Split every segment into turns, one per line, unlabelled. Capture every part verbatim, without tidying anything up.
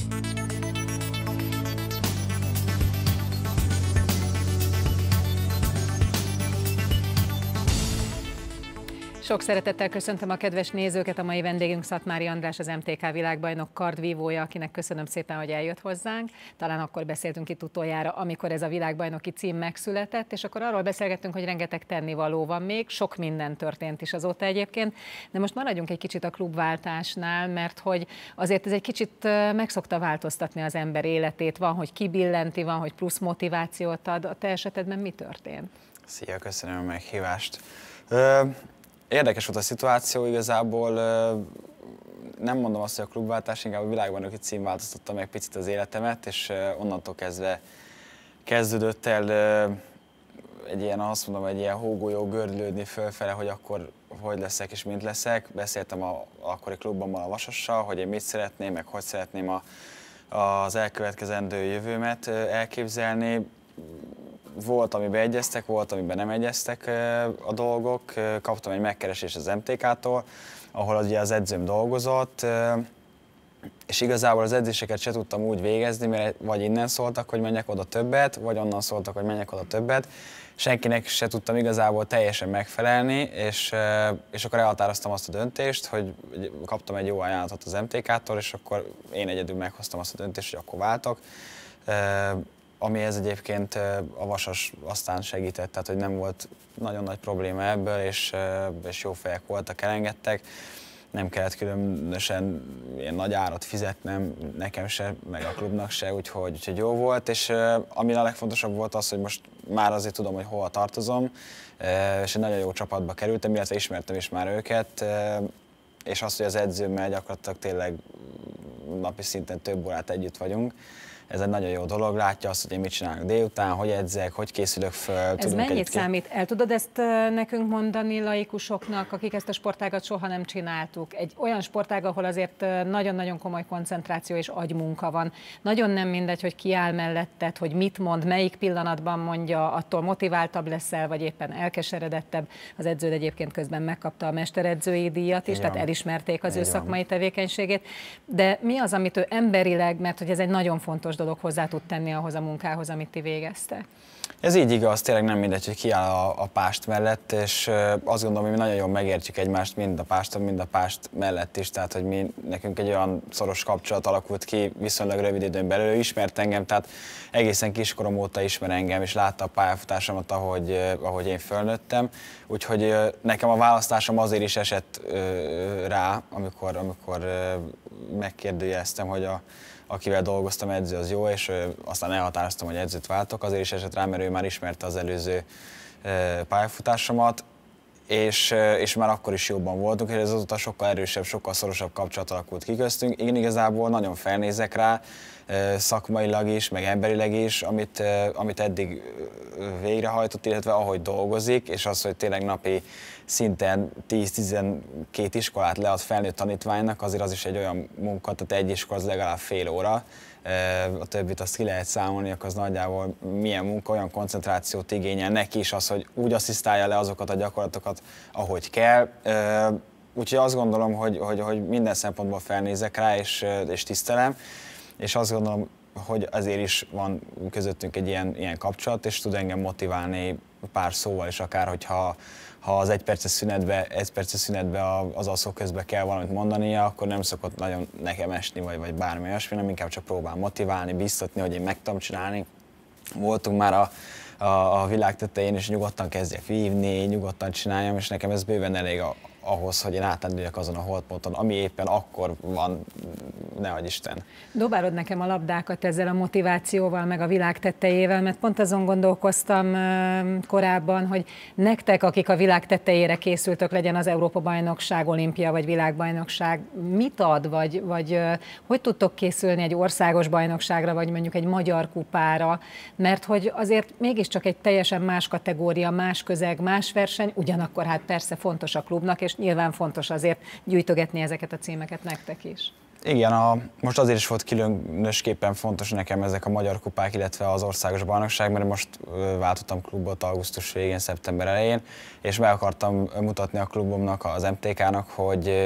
Sok szeretettel köszöntöm a kedves nézőket, a mai vendégünk Szatmári András, az em té ká világbajnok kardvívója, akinek köszönöm szépen, hogy eljött hozzánk. Talán akkor beszéltünk itt utoljára, amikor ez a világbajnoki cím megszületett, és akkor arról beszélgettünk, hogy rengeteg tennivaló van még, sok minden történt is azóta egyébként, de most maradjunk egy kicsit a klubváltásnál, mert hogy azért ez egy kicsit meg szokta változtatni az ember életét, van, hogy kibillenti, van, hogy plusz motivációt ad. A te esetedben mi történt?
Szia, köszönöm a meghívást. Érdekes volt a szituáció, igazából nem mondom azt, hogy a klubváltás, inkább a világbajnoki cím változtatta meg picit az életemet, és onnantól kezdve kezdődött el egy ilyen, azt mondom, egy ilyen hógolyó gördülődni fölfele, hogy akkor hogy leszek és mint leszek. Beszéltem a akkori klubomban a Vasassal, hogy én mit szeretném, meg hogy szeretném a, az elkövetkezendő jövőmet elképzelni. Volt, amiben egyeztek, volt, amiben nem egyeztek a dolgok. Kaptam egy megkeresést az em té ká-tól, ahol ugye az edzőm dolgozott, és igazából az edzéseket se tudtam úgy végezni, mert vagy innen szóltak, hogy menjek oda többet, vagy onnan szóltak, hogy menjek oda többet. Senkinek se tudtam igazából teljesen megfelelni, és, és akkor elhatároztam azt a döntést, hogy kaptam egy jó ajánlatot az em té ká-tól, és akkor én egyedül meghoztam azt a döntést, hogy akkor váltok. Amihez egyébként a Vasas aztán segített, tehát hogy nem volt nagyon nagy probléma ebből, és, és jó fejek voltak, elengedtek. Nem kellett különösen ilyen nagy árat fizetnem, nekem se, meg a klubnak se, úgyhogy, úgyhogy jó volt. És ami a legfontosabb volt az, hogy most már azért tudom, hogy hova tartozom, és egy nagyon jó csapatba kerültem, illetve ismertem is már őket, és az, hogy az edzőmmel gyakorlatilag tényleg napi szinten több órát együtt vagyunk. Ez egy nagyon jó dolog, látja azt, hogy én mit csinálok délután, hogy edzek, hogy készülök föl.
Ez mennyit együtt... számít? El tudod ezt nekünk mondani laikusoknak, akik ezt a sportágat soha nem csináltuk? Egy olyan sportág, ahol azért nagyon-nagyon komoly koncentráció és agymunka van. Nagyon nem mindegy, hogy ki áll melletted, hogy mit mond, melyik pillanatban mondja, attól motiváltabb leszel, vagy éppen elkeseredettebb. Az edződ egyébként közben megkapta a mesteredzői díjat is, igen, tehát elismerték az Igen. ő szakmai tevékenységét. De mi az, amit ő emberileg, mert hogy ez egy nagyon fontos dolog, hozzá tud tenni ahhoz a munkához, amit ti végeztek?
Ez így igaz, tényleg nem mindegy, hogy ki áll a, a pást mellett, és azt gondolom, hogy mi nagyon jól megértjük egymást, mind a páston, mind a pást mellett is, tehát hogy mi, nekünk egy olyan szoros kapcsolat alakult ki viszonylag rövid időn belül, ő ismert engem, tehát egészen kiskorom óta ismer engem, és látta a pályafutásomat, ahogy, ahogy én fölnőttem, úgyhogy nekem a választásom azért is esett rá, amikor, amikor megkérdőjeleztem, hogy a akivel dolgoztam, edző az jó, és aztán elhatároztam, hogy edzőt váltok, azért is esett rá, mert ő már ismerte az előző pályafutásomat, és, és már akkor is jobban voltunk, és ez azóta sokkal erősebb, sokkal szorosabb kapcsolat alakult ki köztünk. Én igazából nagyon felnézek rá, szakmailag is, meg emberileg is, amit, amit eddig végrehajtott, illetve ahogy dolgozik, és az, hogy tényleg napi szinten tíz-tizenkét iskolát lead felnőtt tanítványnak, azért az is egy olyan munka, tehát egy iskola az legalább fél óra, a többit azt ki lehet számolni, akkor az nagyjából milyen munka, olyan koncentrációt igényel neki is az, hogy úgy asszisztálja le azokat a gyakorlatokat, ahogy kell. Úgyhogy azt gondolom, hogy, hogy, hogy minden szempontból felnézek rá, és, és tisztelem, és azt gondolom, hogy azért is van közöttünk egy ilyen, ilyen kapcsolat, és tud engem motiválni pár szóval is, akár hogyha ha az egy perces szünetbe, egy perces szünetbe az alszó közben kell valamit mondania, akkor nem szokott nagyon nekem esni, vagy, vagy bármi olyasmi, nem inkább csak próbál motiválni, biztatni, hogy én meg tudom csinálni. Voltunk már a, a, a világ tetején, és nyugodtan kezdjek vívni, nyugodtan csináljam, és nekem ez bőven elég a, ahhoz, hogy én átrendeljek azon a holdponton, ami éppen akkor van, nehogy Isten.
Dobálod nekem a labdákat ezzel a motivációval, meg a világ tetejével, mert pont azon gondolkoztam korábban, hogy nektek, akik a világ tetejére készültök, legyen az Európa-bajnokság, olimpia vagy világbajnokság, mit ad, vagy, vagy hogy tudtok készülni egy országos bajnokságra, vagy mondjuk egy magyar kupára, mert hogy azért mégiscsak egy teljesen más kategória, más közeg, más verseny, ugyanakkor hát persze fontos a klubnak, és nyilván fontos azért gyűjtögetni ezeket a címeket nektek is.
Igen, a, most azért is volt különösképpen fontos nekem ezek a magyar kupák, illetve az országos bajnokság, mert most váltottam klubot augusztus végén, szeptember elején, és meg akartam mutatni a klubomnak, az em té ká-nak, hogy,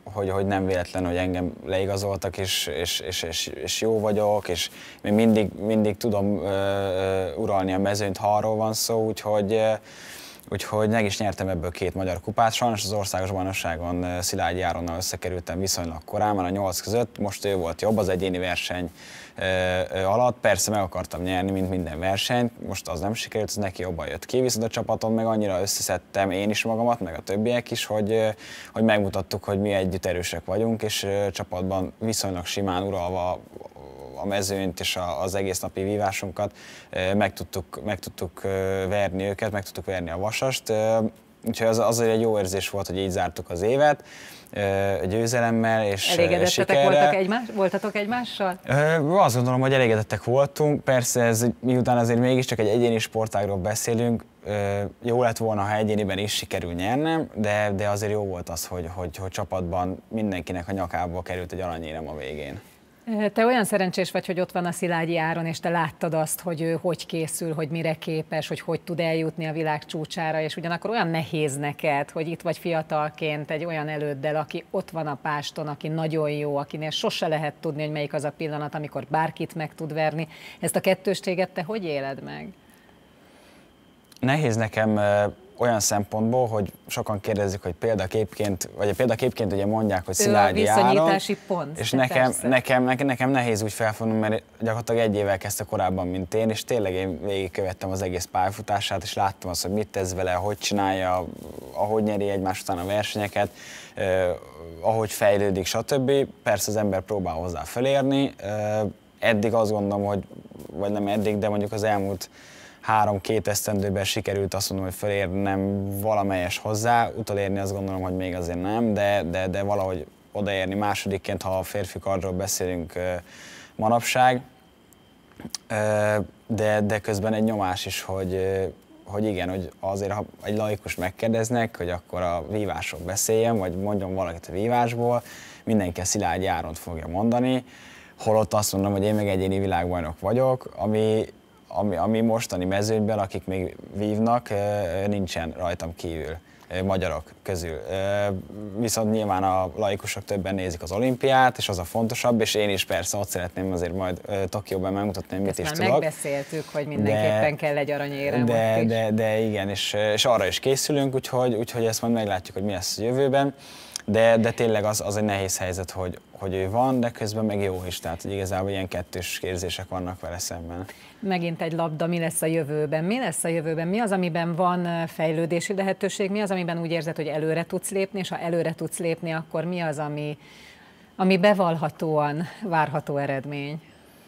hogy, hogy nem véletlen, hogy engem leigazoltak, és, és, és, és, és jó vagyok, és még mindig, mindig tudom uh, uh, uralni a mezőnyt, ha arról van szó, úgyhogy, uh, úgyhogy meg is nyertem ebből két magyar kupát. Sajnos az országos bajnokságon uh, Szilágyi Áronnal összekerültem viszonylag korán, már a nyolc között, most ő volt jobb az egyéni verseny uh, alatt. Persze meg akartam nyerni, mint minden versenyt, most az nem sikerült, az neki jobban jött ki, viszont a csapaton meg annyira összeszedtem én is magamat, meg a többiek is, hogy, hogy megmutattuk, hogy mi együtt erősek vagyunk, és csapatban viszonylag simán uralva a mezőnyt és az egész napi vívásunkat meg tudtuk, meg tudtuk verni őket, meg tudtuk verni a Vasast. Úgyhogy az azért egy jó érzés volt, hogy így zártuk az évet, győzelemmel és
elégedettek voltak egymás, voltatok egymással?
Azt gondolom, hogy elégedettek voltunk. Persze ez, miután azért mégiscsak egy egyéni sportágról beszélünk, jó lett volna, ha egyéniben is sikerül nyernem, de, de azért jó volt az, hogy, hogy, hogy csapatban mindenkinek a nyakába került egy aranyérem a végén.
Te olyan szerencsés vagy, hogy ott van a Szilágyi Áron, és te láttad azt, hogy ő hogy készül, hogy mire képes, hogy hogy tud eljutni a világ csúcsára, és ugyanakkor olyan nehéz neked, hogy itt vagy fiatalként egy olyan előddel, aki ott van a páston, aki nagyon jó, akinél sose lehet tudni, hogy melyik az a pillanat, amikor bárkit meg tud verni. Ezt a kettősséget te hogy éled meg?
Nehéz nekem olyan szempontból, hogy sokan kérdezik, hogy példaképként, vagy a példaképként ugye mondják, hogy Szilágyi Áron,
pont,
és nekem, nekem, nekem, nekem nehéz úgy felfogni, mert gyakorlatilag egy évvel kezdte korábban, mint én, és tényleg én végigkövettem az egész pályafutását, és láttam azt, hogy mit tesz vele, hogy csinálja, ahogy nyeri egymás után a versenyeket, eh, ahogy fejlődik, stb. Persze az ember próbál hozzá felérni. Eh, eddig azt gondolom, hogy, vagy nem eddig, de mondjuk az elmúlt három-két esztendőben sikerült azt mondom, hogy felérnem valamelyes hozzá, utolérni azt gondolom, hogy még azért nem, de, de, de valahogy odaérni másodikként, ha a férfi kardról beszélünk manapság, de, de közben egy nyomás is, hogy, hogy igen, hogy azért ha egy laikus megkérdeznek, hogy akkor a vívásról beszéljen, vagy mondjon valakit a vívásból, mindenki a Szilágyi Áront fogja mondani, holott azt mondom, hogy én meg egyéni világbajnok vagyok, ami Ami, ami mostani mezőnyben, akik még vívnak, nincsen rajtam kívül, magyarok közül. Viszont nyilván a laikusok többen nézik az olimpiát, és az a fontosabb, és én is persze ott szeretném azért majd Tokióban megmutatni, hogy mit is tudok.
Megbeszéltük, hogy mindenképpen de, kell egy aranyérem.
De, de, de igen, és, és arra is készülünk, úgyhogy, úgyhogy ezt majd meglátjuk, hogy mi lesz a jövőben. De, de tényleg az, az egy nehéz helyzet, hogy, hogy ő van, de közben meg jó is, tehát hogy igazából ilyen kettős érzések vannak vele szemben.
Megint egy labda, mi lesz a jövőben? Mi lesz a jövőben? Mi az, amiben van fejlődési lehetőség? Mi az, amiben úgy érzed, hogy előre tudsz lépni, és ha előre tudsz lépni, akkor mi az, ami, ami bevallhatóan várható eredmény?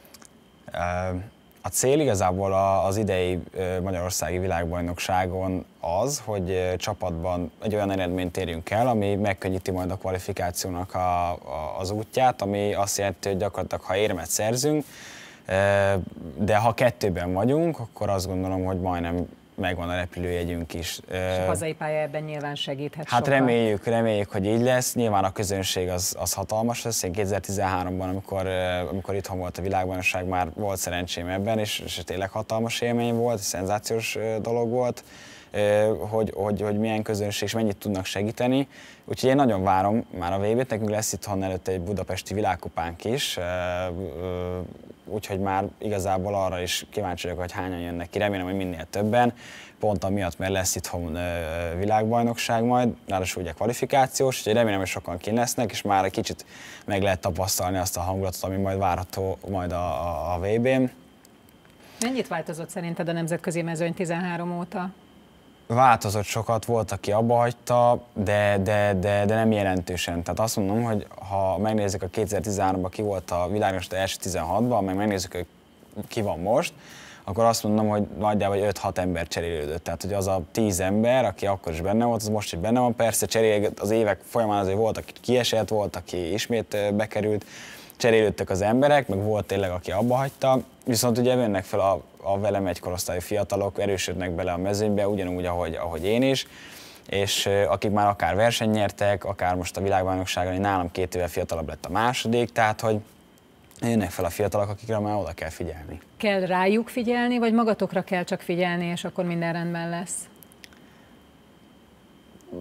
A cél igazából az idei magyarországi világbajnokságon az, hogy csapatban egy olyan eredményt érjünk el, ami megkönnyíti majd a kvalifikációnak a, a, az útját, ami azt jelenti, hogy gyakorlatilag ha érmet szerzünk, de ha kettőben vagyunk, akkor azt gondolom, hogy majdnem megvan a repülőjegyünk is.
És a hazai pálya ebben nyilván segíthet
Hát
sokat.
reméljük, reméljük, hogy így lesz. Nyilván a közönség az, az hatalmas lesz. Én kétezer-tizenháromban, amikor, amikor itthon volt a világbajnokság, már volt szerencsém ebben, és, és tényleg hatalmas élmény volt, szenzációs dolog volt, hogy, hogy, hogy milyen közönség és mennyit tudnak segíteni. Úgyhogy én nagyon várom már a vé bét, nekünk lesz itthon előtte egy budapesti világkupánk is, úgyhogy már igazából arra is kíváncsi vagyok, hogy hányan jönnek ki, remélem, hogy minél többen, pont amiatt, mert lesz itthon világbajnokság majd, ráadásul ugye kvalifikációs, úgyhogy remélem, hogy sokan kint lesznek, és már egy kicsit meg lehet tapasztalni azt a hangulatot, ami majd várható majd a, a, a vé bén.
Mennyit változott szerinted a nemzetközi mezőny tizenhárom óta?
Változott sokat, volt, aki abba hagyta, de, de, de, de nem jelentősen. Tehát azt mondom, hogy ha megnézzük a kétezer-tizenháromban ki volt a világbajnokság első tizenhatban, meg megnézzük, hogy ki van most, akkor azt mondom, hogy nagyjából öt-hat ember cserélődött. Tehát, hogy az a tíz ember, aki akkor is benne volt, az most is benne van. Persze cserél, az évek folyamán azért volt, aki kiesett, volt, aki ismét bekerült, cserélődtek az emberek, meg volt tényleg, aki abba hagyta. Viszont ugye jönnek fel a, a velem egy korosztályú fiatalok, erősödnek bele a mezőnybe, ugyanúgy, ahogy, ahogy én is, és akik már akár versenyt nyertek, akár most a világbajnokságon, én nálam két évvel fiatalabb lett a második, tehát hogy jönnek fel a fiatalok, akikre már oda kell figyelni.
Kell rájuk figyelni, vagy magatokra kell csak figyelni, és akkor minden rendben lesz?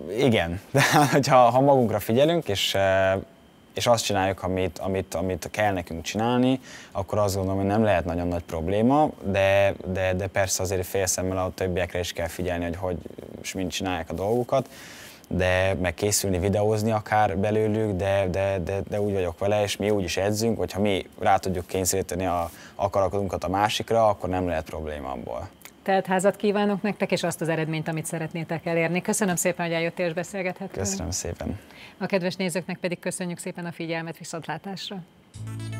igen, de ha, ha magunkra figyelünk, és, és azt csináljuk, amit, amit, amit kell nekünk csinálni, akkor azt gondolom, hogy nem lehet nagyon nagy probléma, de, de, de persze azért félszemmel a többiekre is kell figyelni, hogy hogy és mind csinálják a dolgukat, de meg készülni, videózni akár belőlük, de, de, de, de úgy vagyok vele, és mi úgy is edzünk, hogyha mi rá tudjuk kényszeríteni a akaratunkat a másikra, akkor nem lehet probléma abból.
Telt házat kívánok nektek, és azt az eredményt, amit szeretnétek elérni. Köszönöm szépen, hogy eljöttél és beszélgethettünk.
Köszönöm szépen.
A kedves nézőknek pedig köszönjük szépen a figyelmet, viszontlátásra.